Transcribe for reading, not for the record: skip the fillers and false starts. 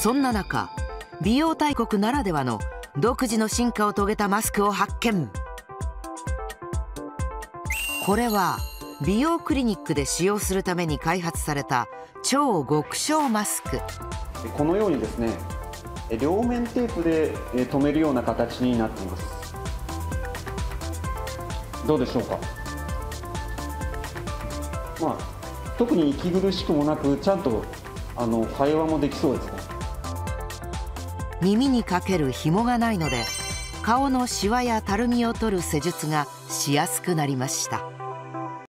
そんな中、美容大国ならではの独自の進化を遂げたマスクを発見。これは美容クリニックで使用するために開発された超極小マスク。 このようにですね、両面テープで留めるような形になっています。どうでしょうか。特に息苦しくもなく、ちゃんと会話もできそうですね。 耳にかける紐がないので、顔のシワやたるみを取る施術がしやすくなりました。